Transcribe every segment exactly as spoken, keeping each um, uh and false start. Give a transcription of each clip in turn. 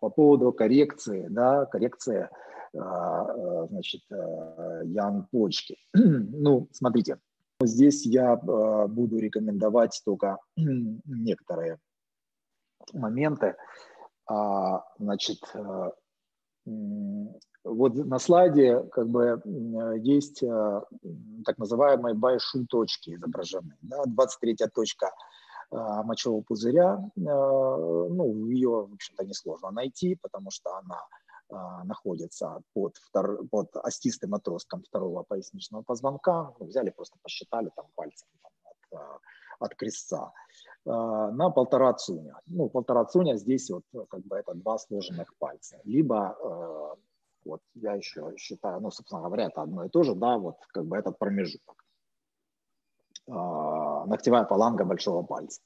по поводу коррекции, да, коррекции, значит, ян-почки. Ну, смотрите, здесь я буду рекомендовать только некоторые моменты. Значит, вот на слайде как бы есть так называемые большие точки изображены. Да? двадцать третья точка мочевого пузыря, ну, ее, в общем-то, несложно найти, потому что она находится под, втор... под остистым отростком второго поясничного позвонка. Ну, взяли, просто посчитали там пальцем там, от, от крестца. На полтора цуня. Ну, полтора цуня здесь вот как бы это два сложенных пальца. Либо, вот я еще считаю, ну, собственно говоря, это одно и то же, да, вот как бы этот промежуток. Ногтевая фаланга большого пальца.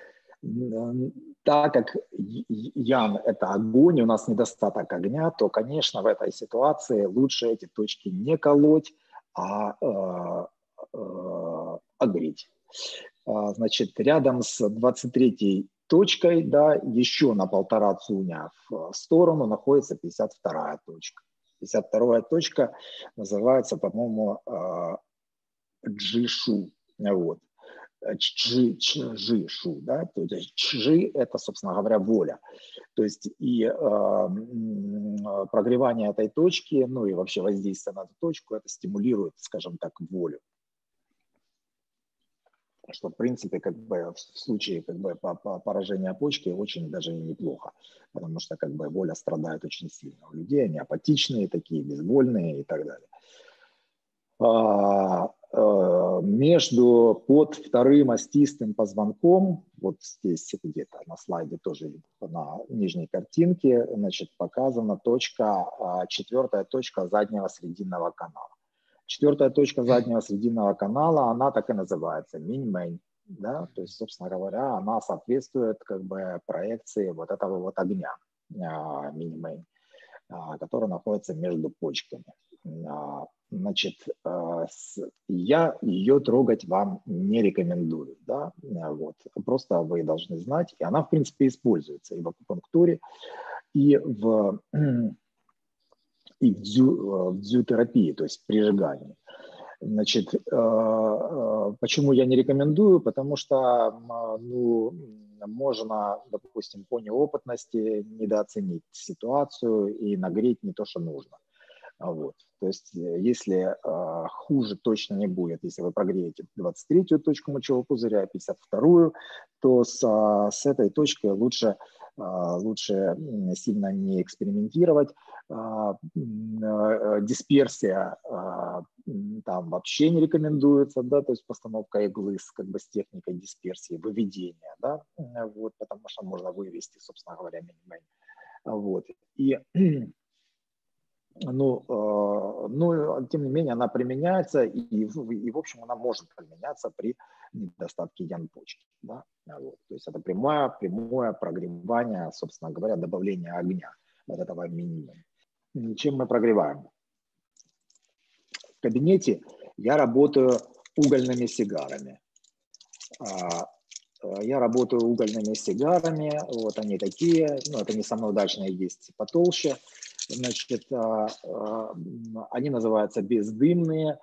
Так как ян – это огонь, у нас недостаток огня, то, конечно, в этой ситуации лучше эти точки не колоть, а э, э, огреть. Значит, рядом с двадцать третьей точкой, да, еще на полтора цуня в сторону находится пятьдесят вторая точка. пятьдесят вторая точка называется, по-моему, джишу. Вот. Чжи, чжи-шу, да, то есть чжи – это, собственно говоря, воля. То есть и э, прогревание этой точки, ну и вообще воздействие на эту точку, это стимулирует, скажем так, волю. Что, в принципе, как бы в случае как бы, поражения почки очень даже неплохо, потому что как бы воля страдает очень сильно. У людей они апатичные такие, безвольные и так далее. А, а, между под вторым остистым позвонком, вот здесь где-то на слайде тоже на нижней картинке, значит, показана точка, четвертая точка заднего срединного канала. Четвертая точка заднего срединного канала, она так и называется, минь-мэнь, да, то есть, собственно говоря, она соответствует как бы проекции вот этого вот огня, а, минь-мэнь, а, который находится между почками. А, значит, а, с, я ее трогать вам не рекомендую, да, вот, просто вы должны знать, и она, в принципе, используется и в акупунктуре, и в... и в, дзю, в дзютерапии, то есть прижигании. Значит, почему я не рекомендую? Потому что, ну, можно, допустим, по неопытности недооценить ситуацию и нагреть не то, что нужно. Вот. То есть, если хуже точно не будет, если вы прогреете двадцать третью точку мочевого пузыря, пятьдесят вторую, то с, с этой точкой лучше лучше сильно не экспериментировать. Дисперсия там вообще не рекомендуется, да, то есть постановка иглы с, как бы, с техникой дисперсии, выведения, да, вот, потому что можно вывести, собственно говоря, минимум. Вот. И, ну, ну, тем не менее, она применяется, и, и, в общем, она может применяться при недостатке ян-почки, да, вот. То есть это прямое, прямое прогревание, собственно говоря, добавление огня вот этого минимума. Чем мы прогреваем? В кабинете я работаю угольными сигарами. Я работаю угольными сигарами, вот они такие, ну, это не самые удачные, есть потолще. Значит, они называются бездымные,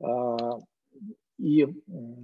и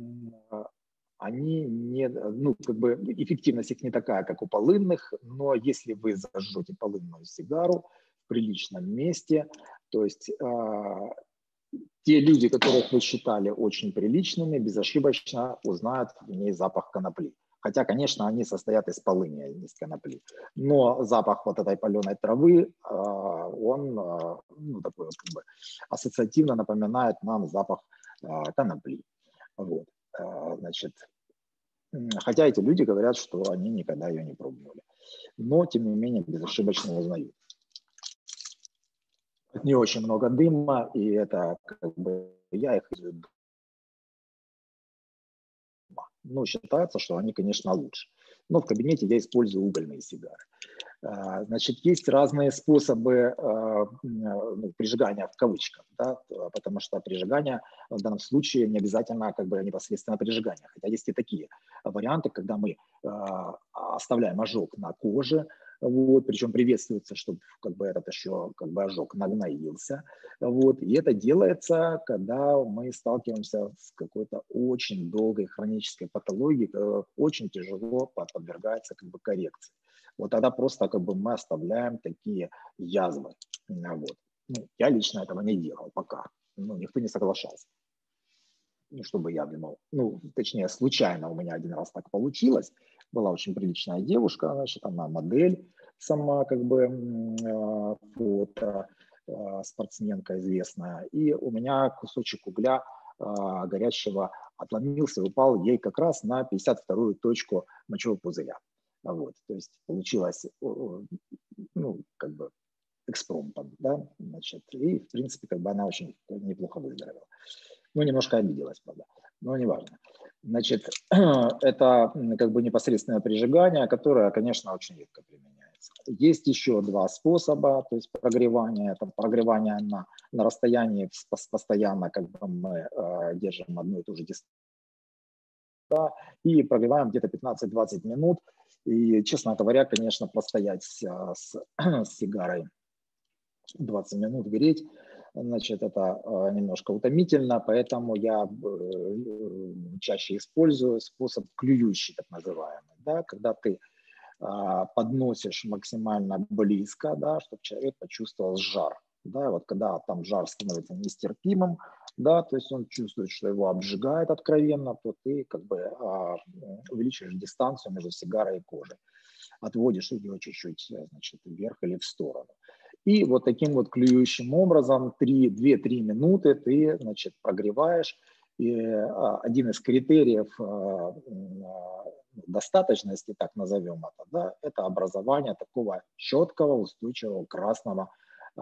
они не, ну, как бы эффективность их не такая, как у полынных, но если вы зажжете полынную сигару в приличном месте, то есть те люди, которых вы считали очень приличными, безошибочно узнают в ней запах конопли. Хотя, конечно, они состоят из полыни, а не из конопли. Но запах вот этой паленой травы, он, ну, такой вот, как бы ассоциативно напоминает нам запах конопли. Вот. Значит, хотя эти люди говорят, что они никогда ее не пробовали. Но, тем не менее, безошибочно узнают. Не очень много дыма, и это как бы я их использую. Ну, считается, что они, конечно, лучше. Но в кабинете я использую угольные сигары. Значит, есть разные способы ну, прижигания в кавычках, да, потому что прижигание в данном случае не обязательно как бы непосредственно прижигание. Хотя есть и такие варианты, когда мы оставляем ожог на коже, вот, причем приветствуется, чтобы как бы этот еще как бы ожог нагноился, вот, и это делается, когда мы сталкиваемся с какой-то очень долгой хронической патологией, которая очень тяжело подвергается как бы коррекции. Вот тогда просто как бы мы оставляем такие язвы, вот. Ну, я лично этого не делал пока, ну, никто не соглашался. Ну, чтобы я думал, ну, точнее, случайно у меня один раз так получилось. Была очень приличная девушка, значит, она модель сама, как бы, фото, спортсменка известная. И у меня кусочек угля горящего отломился и упал ей как раз на пятьдесят вторую точку мочевого пузыря. Вот, то есть получилось, ну, как бы, экспромтом, да, значит, и, в принципе, как бы она очень неплохо выздоровела. Ну, немножко обиделась, правда, но неважно. Значит, это как бы непосредственное прижигание, которое, конечно, очень редко применяется. Есть еще два способа, то есть прогревание. Это прогревание на, на расстоянии постоянно, как бы мы э, держим одну и ту же дистанцию, да, и прогреваем где-то пятнадцать-двадцать минут. И, честно говоря, конечно, простоять с, с, с сигарой двадцать минут греть, значит, это э, немножко утомительно, поэтому я э, чаще использую способ клюющий, так называемый, да, когда ты э, подносишь максимально близко, да, чтобы человек почувствовал жар, да, вот когда там жар становится нестерпимым, да, то есть он чувствует, что его обжигает откровенно, то ты как бы э, увеличиваешь дистанцию между сигарой и кожей, отводишь ее чуть-чуть, значит, вверх или в сторону. И вот таким вот клюющим образом две-три минуты ты, значит, прогреваешь. И один из критериев достаточности, так назовем это, да, это образование такого четкого, устойчивого красного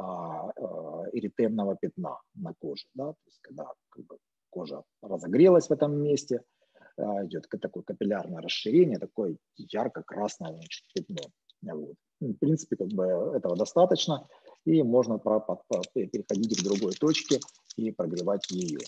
эритемного пятна на коже. Да, то есть когда как бы кожа разогрелась в этом месте, идет такое капиллярное расширение, такое ярко-красное, значит, пятно. Вот. В принципе, как бы этого достаточно, и можно переходить к другой точке и прогревать ее.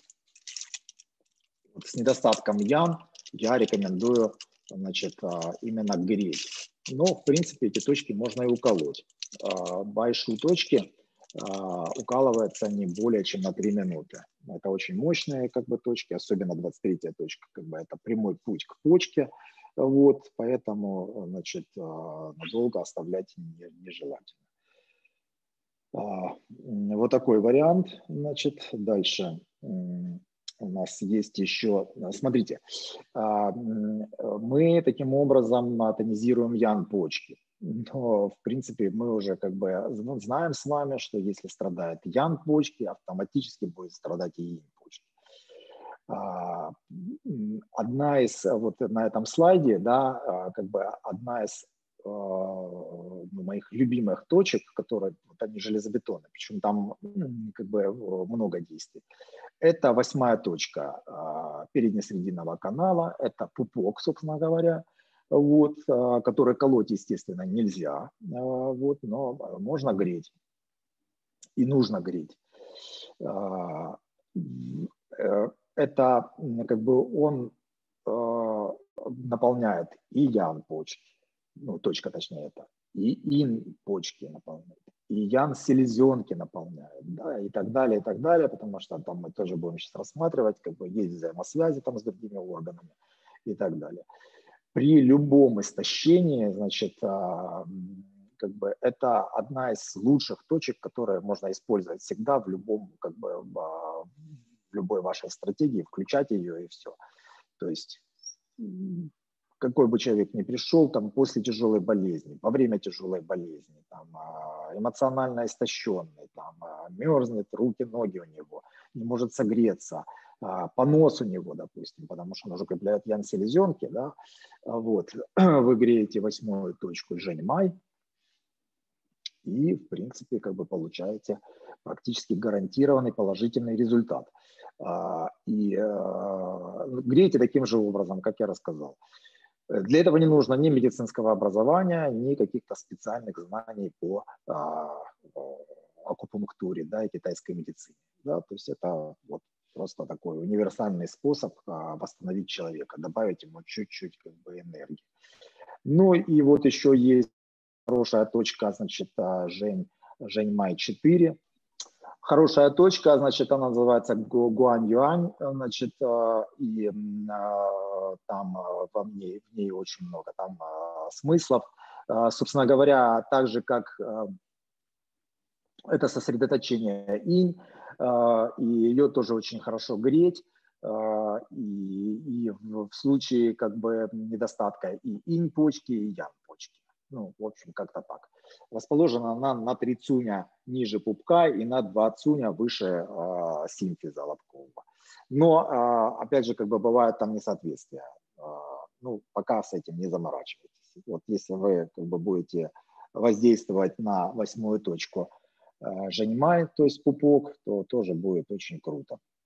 Вот с недостатком ян я рекомендую, значит, именно греть. Но, в принципе, эти точки можно и уколоть. Байшу точки укалывается не более чем на три минуты. Это очень мощные как бы точки, особенно двадцать третья точка, как бы это прямой путь к почке. Вот, поэтому, значит, надолго оставлять нежелательно. Вот такой вариант, значит, дальше у нас есть еще, смотрите, мы таким образом тонизируем ян почки, но, в принципе, мы уже как бы знаем с вами, что если страдает ян почки, автоматически будет страдать и инь почки. Одна из, вот на этом слайде, да, как бы одна из моих любимых точек, которые, вот они железобетонные, причем там как бы много действий. Это восьмая точка переднесрединного канала, это пупок, собственно говоря, вот, который колоть, естественно, нельзя, вот, но можно греть и нужно греть. Это как бы он наполняет и ян почки, ну, точка точнее это, и инь почки наполняет, и ян селезенки наполняет, да, и так далее, и так далее, потому что там мы тоже будем сейчас рассматривать, как бы есть взаимосвязи там с другими органами и так далее. При любом истощении, значит, как бы это одна из лучших точек, которые можно использовать всегда в любом, как бы, в любой вашей стратегии, включать ее и все. То есть какой бы человек ни пришел, там, после тяжелой болезни, во время тяжелой болезни, там, эмоционально истощенный, там, мерзнет, руки, ноги у него, не может согреться, понос у него, допустим, потому что он уже укрепляет ян селезенки, да, вот, вы греете восьмую точку Жэньмай, и, в принципе, как бы получаете практически гарантированный положительный результат. И грейте таким же образом, как я рассказал. Для этого не нужно ни медицинского образования, ни каких-то специальных знаний по акупунктуре, да, и китайской медицине. Да, то есть это вот просто такой универсальный способ восстановить человека, добавить ему чуть-чуть как бы энергии. Ну и вот еще есть хорошая точка, значит, Жень, Женьмай четыре. Хорошая точка, значит, она называется Гуань-Юань, значит, и там в ней, в ней очень много там смыслов. Собственно говоря, так же, как это сосредоточение инь, и ее тоже очень хорошо греть, и, и в случае как бы недостатка и инь почки, и ян почки. Ну, в общем, как-то так. Расположена она на три цуня ниже пупка и на два цуня выше э, симфиза лобкового. Но, э, опять же, как бы бывают там несоответствия. Э, ну, пока с этим не заморачивайтесь. Вот если вы как бы будете воздействовать на восьмую точку э, Женьмай, то есть пупок, то тоже будет очень круто.